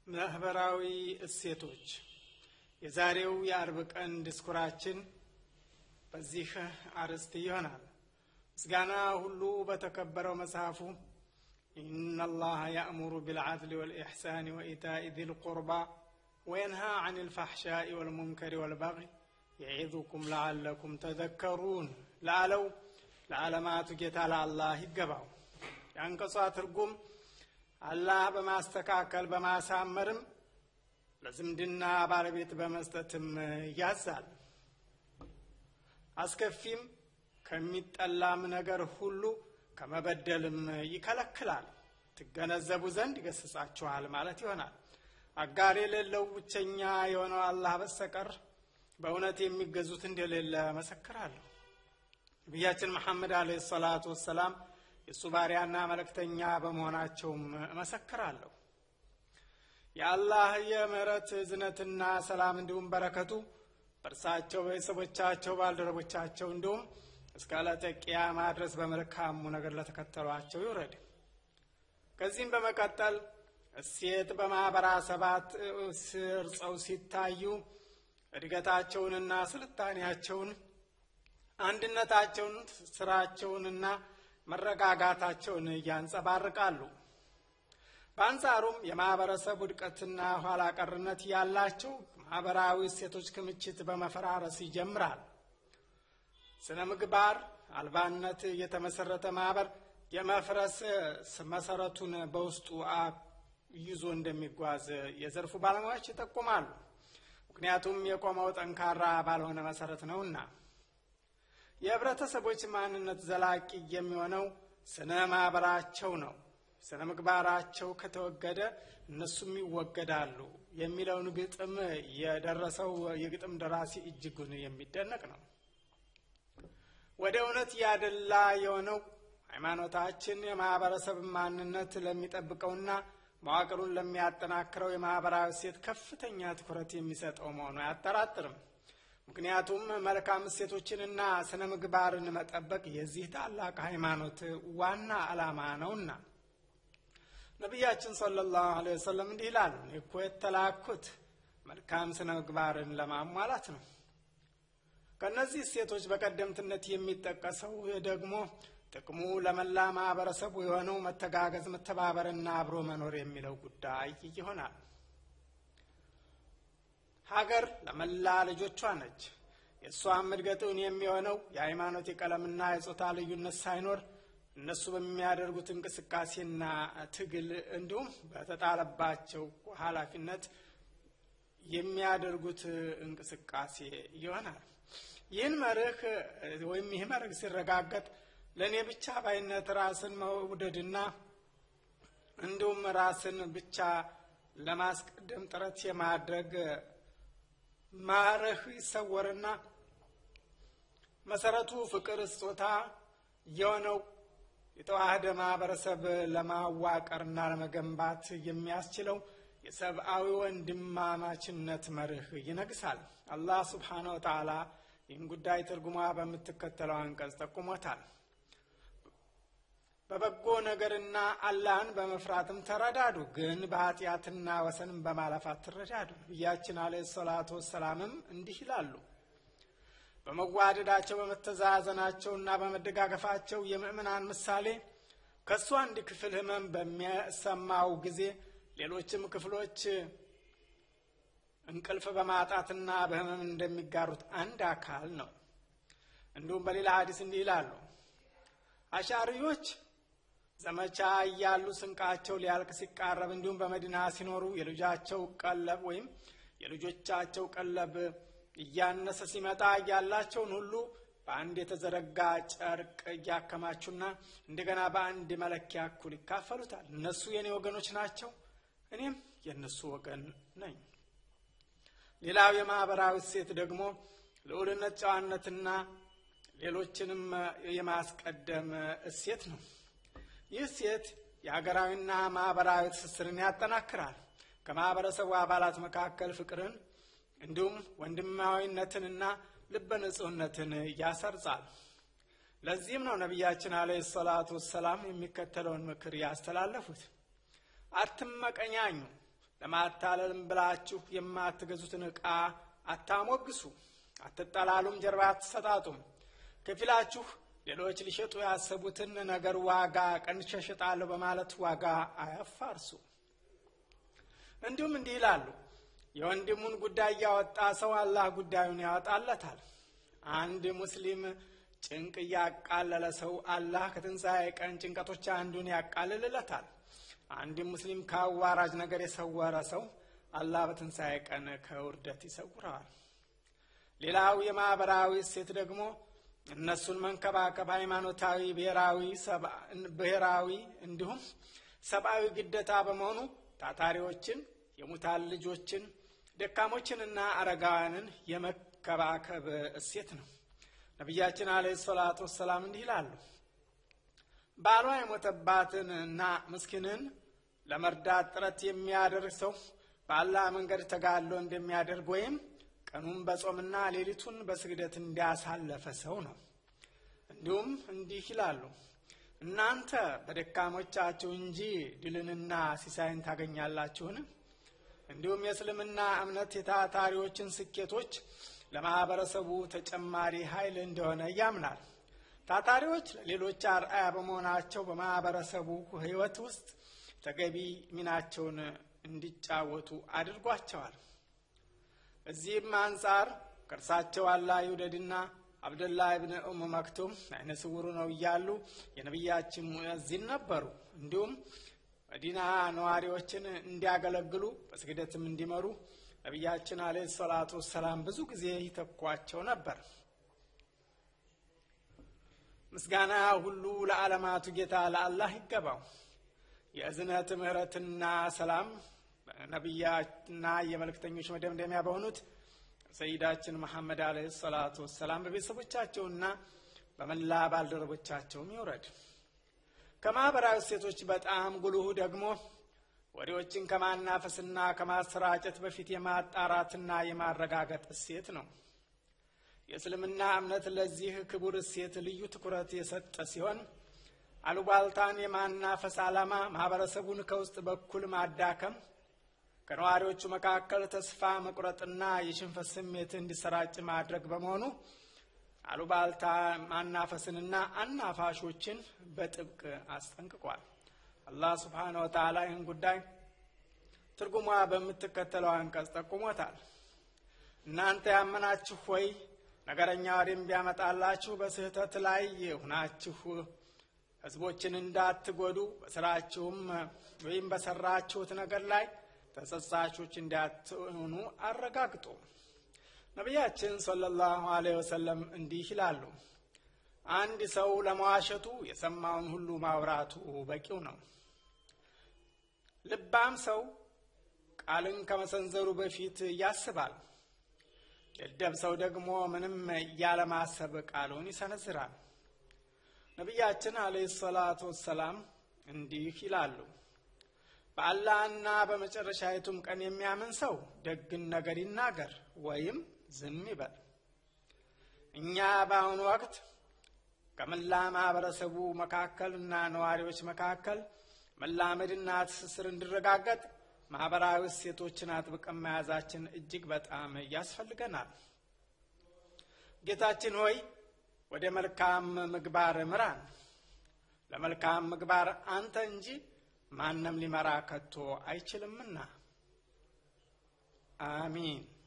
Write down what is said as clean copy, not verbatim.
ማህበራዊ እሴቶች የዛሬው የአርብ ቀን ዲስኩራችን በዚህ አርዕስት ይሆናል። ምስጋና ሁሉ በተከበረው መጽሐፉ إن الله يأمر بالعدل والإحسان وإيتاء ذي القربى وينهى عن الفحشاء والمنكر والبغي يعظكم لعلكم تذكرون لعلمات ጌታ الله ይገባው ያንቀሷ ትርጉም አላህ በማስተካከል በማሳመርም ለዝምድና ባለቤት በመስጠትም ያዛል። አስከፊም ከሚጠላም ነገር ሁሉ ከመበደልም ይከለክላል። ትገነዘቡ ዘንድ ይገስጻችኋል ማለት ይሆናል። አጋር የሌለው ብቸኛ የሆነው አላህ በስተቀር በእውነት የሚገዙት እንደሌለ መሰክራለሁ። ነቢያችን መሐመድ አለይሂ ሰላቱ ወሰላም የሱ ባሪያና መልእክተኛ በመሆናቸው መሰክራለሁ። የአላህ የምህረት ዝነትና ሰላም እንዲሁም በረከቱ በእርሳቸው በቤተሰቦቻቸው ባልደረቦቻቸው እንዲሁም እስከ ዕለተ ቂያማ ድረስ በመልካሙ ነገር ለተከተሏቸው ይውረድ። ከዚህም በመቀጠል እሴት በማህበረሰባት ስርጸው ሲታዩ እድገታቸውንና ስልጣኔያቸውን አንድነታቸውን ስራቸውንና መረጋጋታቸውን ያንጸባርቃሉ። በአንጻሩም የማህበረሰብ ውድቀትና ኋላ ቀርነት ያላቸው ማህበራዊ እሴቶች ክምችት በመፈራረስ ይጀምራል። ስነ ምግባር አልባነት የተመሰረተ ማህበር የመፍረስ መሰረቱን በውስጡ ይዞ እንደሚጓዝ የዘርፉ ባለሙያዎች ይጠቁማሉ። ምክንያቱም የቆመው ጠንካራ ባልሆነ መሰረት ነውና። የህብረተሰቦች ማንነት ዘላቂ የሚሆነው ስነ ማህበራቸው ነው። ስነ ምግባራቸው ከተወገደ እነሱም ይወገዳሉ የሚለውን ግጥም የደረሰው የግጥም ደራሲ እጅጉን የሚደነቅ ነው። ወደ እውነት ያደላ የሆነው ሃይማኖታችን የማህበረሰብ ማንነት ለሚጠብቀውና መዋቅሩን ለሚያጠናክረው የማህበራዊ እሴት ከፍተኛ ትኩረት የሚሰጠው መሆኑ አያጠራጥርም። ምክንያቱም መልካም እሴቶችንና ስነ ምግባርን መጠበቅ የዚህ ታላቅ ሃይማኖት ዋና ዓላማ ነውና። ነብያችን ሰለላሁ ዐለይሂ ወሰለም እንዲህ ይላሉ፣ እኮ የተላኩት መልካም ስነ ምግባርን ለማሟላት ነው። ከነዚህ እሴቶች በቀደምትነት የሚጠቀሰው ደግሞ ጥቅሙ ለመላ ማህበረሰቡ የሆነው መተጋገዝ፣ መተባበርና አብሮ መኖር የሚለው ጉዳይ ይሆናል። ሀገር ለመላ ልጆቿ ነች። የሷም እድገቱን የሚሆነው የሃይማኖት የቀለምና የጾታ ልዩነት ሳይኖር እነሱ በሚያደርጉት እንቅስቃሴና ትግል እንዲሁም በተጣለባቸው ኃላፊነት የሚያደርጉት እንቅስቃሴ ይሆናል። ይህን መርህ ወይም ይህ መርህ ሲረጋገጥ ለኔ ብቻ ባይነት ራስን መውደድና እንዲሁም ራስን ብቻ ለማስቀደም ጥረት የማድረግ ማረህ ይሰወርና መሰረቱ ፍቅር ስጦታ የሆነው የተዋህደ ማህበረሰብ ለማዋቀርና ለመገንባት የሚያስችለው የሰብአዊ ወንድማማችነት መርህ ይነግሳል። አላህ ሱብሓነሁ ወተዓላ ይህን ጉዳይ ትርጉማ በምትከተለው አንቀጽ ጠቁሞታል። በበጎ ነገርና አላህን በመፍራትም ተረዳዱ፣ ግን በኃጢአትና ወሰንም በማለፍ አትረዳዱ። ነቢያችን አለይሂ ሰላቱ ወሰላምም እንዲህ ይላሉ፣ በመዋደዳቸው በመተዛዘናቸውና በመደጋገፋቸው የምእመናን ምሳሌ ከሱ አንድ ክፍል ህመም በሚሰማው ጊዜ ሌሎችም ክፍሎች እንቅልፍ በማጣትና በህመም እንደሚጋሩት አንድ አካል ነው። እንዲሁም በሌላ ሐዲስ እንዲህ ይላሉ፣ አሻሪዎች ዘመቻ ያሉ ስንቃቸው ሊያልቅ ሲቃረብ እንዲሁም በመዲና ሲኖሩ የልጆቻቸው ቀለብ እያነሰ ሲመጣ ያላቸውን ሁሉ በአንድ የተዘረጋ ጨርቅ ያከማቹና እንደገና በአንድ መለኪያ እኩል ይካፈሉታል። እነሱ የኔ ወገኖች ናቸው፣ እኔም የነሱ ወገን ነኝ። ሌላው የማህበራዊ እሴት ደግሞ ልዑልነት፣ ጨዋነትና ሌሎችንም የማስቀደም እሴት ነው። ይህ እሴት የሀገራዊና ማህበራዊ ትስስርን ያጠናክራል። ከማህበረሰቡ አባላት መካከል ፍቅርን እንዲሁም ወንድማዊነትንና ልበ ንጹህነትን ያሰርጻል። ለዚህም ነው ነቢያችን አለይሂ ሰላቱ ወሰላም የሚከተለውን ምክር ያስተላለፉት፣ አትመቀኛኙ፣ ለማታለልም ብላችሁ የማትገዙትን ዕቃ አታሞግሱ፣ አትጠላሉም፣ ጀርባ አትሰጣጡም። ከፊላችሁ ሌሎች ሊሸጡ ያሰቡትን ነገር ዋጋ ቀንሼ እሸጣለሁ በማለት ዋጋ አያፋርሱ። እንዲሁም እንዲህ ይላሉ፣ የወንድሙን ጉዳይ ያወጣ ሰው አላህ ጉዳዩን ያወጣለታል። አንድ ሙስሊም ጭንቅ ያቃለለ ሰው አላህ ከትንሣኤ ቀን ጭንቀቶች አንዱን ያቃልልለታል። አንድ ሙስሊም ከአዋራጅ ነገር የሰወረ ሰው አላህ በትንሣኤ ቀን ከውርደት ይሰውረዋል። ሌላው የማህበራዊ እሴት ደግሞ እነሱን መንከባከብ ሃይማኖታዊ፣ ብሔራዊ እንዲሁም ሰብአዊ ግዴታ በመሆኑ ታታሪዎችን፣ የሙታን ልጆችን፣ ደካሞችንና አረጋውያንን የመከባከብ እሴት ነው። ነቢያችን አለይሂ ሰላቱ ወሰላም እንዲህ ይላሉ፣ ባሏ የሞተባትንና ምስኪንን ለመርዳት ጥረት የሚያደርግ ሰው በአላህ መንገድ ተጋድሎ እንደሚያደርግ ወይም ቀኑን በጾምና ሌሊቱን በስግደት እንዲያሳለፈ ሰው ነው። እንዲሁም እንዲህ ይላሉ፣ እናንተ በደካሞቻችሁ እንጂ ድልንና ሲሳይን ታገኛላችሁን? እንዲሁም የእስልምና እምነት የታታሪዎችን ስኬቶች ለማህበረሰቡ ተጨማሪ ኃይል እንደሆነ ያምናል። ታታሪዎች ለሌሎች አርአያ በመሆናቸው በማህበረሰቡ ህይወት ውስጥ ተገቢ ሚናቸውን እንዲጫወቱ አድርጓቸዋል። እዚህም አንጻር ከእርሳቸው አላህ ይውደድና አብደላህ ኢብኑ ኡም መክቱም አይነ ስውሩ ነው እያሉ የነቢያችን ሙእዚን ነበሩ። እንዲሁም መዲና ነዋሪዎችን እንዲያገለግሉ በስግደትም እንዲመሩ ነቢያችን አለይሂ ሰላቱ ወሰላም ብዙ ጊዜ ይተኳቸው ነበር። ምስጋና ሁሉ ለዓለማቱ ጌታ ለአላህ ይገባው። የእዝነት ምህረትና ሰላም ነቢያትና የመልእክተኞች መደምደሚያ በሆኑት ሰይዳችን መሐመድ አለይሂ ሰላቱ ወሰላም በቤተሰቦቻቸውና በመላ ባልደረቦቻቸውም ይውረድ። ከማህበራዊ እሴቶች በጣም ጉልሁ ደግሞ ወሬዎችን ከማናፈስና ከማሰራጨት በፊት የማጣራትና የማረጋገጥ እሴት ነው። የእስልምና እምነት ለዚህ ክቡር እሴት ልዩ ትኩረት የሰጠ ሲሆን አሉባልታን የማናፈስ ዓላማ ማህበረሰቡን ከውስጥ በኩል ማዳከም፣ ከነዋሪዎቹ መካከል ተስፋ መቁረጥና የሽንፈት ስሜት እንዲሰራጭ ማድረግ በመሆኑ አሉባልታ ማናፈስንና አናፋሾችን በጥብቅ አስጠንቅቋል። አላህ ሱብሓነሁ ወተዓላ ይህን ጉዳይ ትርጉሟ በምትከተለው አንቀጽ ጠቁሞታል። እናንተ ያመናችሁ ሆይ ነገረኛ ወሬም ቢያመጣላችሁ በስህተት ላይ ሆናችሁ ህዝቦችን እንዳትጎዱ በስራችሁም ወይም በሰራችሁት ነገር ላይ ተጸጻቾች እንዳትሆኑ አረጋግጡ። ነቢያችን ሰለላሁ ዐለይሂ ወሰለም እንዲህ ይላሉ፣ አንድ ሰው ለመዋሸቱ የሰማውን ሁሉ ማውራቱ በቂው ነው። ልባም ሰው ቃልን ከመሰንዘሩ በፊት ያስባል። የደብ ሰው ደግሞ ምንም ያለማሰብ ቃሉን ይሰነዝራል። ነቢያችን አለይሂ ሰላቱ ወሰላም እንዲህ ይላሉ፣ በአላህና በመጨረሻይቱም ቀን የሚያምን ሰው ደግን ነገር ይናገር ወይም ዝም ይበል። እኛ በአሁኑ ወቅት ከመላ ማህበረሰቡ መካከልና ነዋሪዎች መካከል መላመድና ትስስር እንዲረጋገጥ ማህበራዊ እሴቶችን አጥብቀን መያዛችን እጅግ በጣም ያስፈልገናል። ጌታችን ሆይ ወደ መልካም ምግባር ምራን። ለመልካም ምግባር አንተ እንጂ ማንም ሊመራ ከቶ አይችልምና። አሚን።